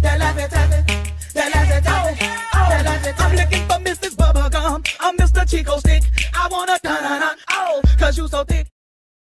I'm looking for Mrs. Bubblegum, I'm Mr. Chico Stick. I wanna da-da-da, oh, cause you so thick.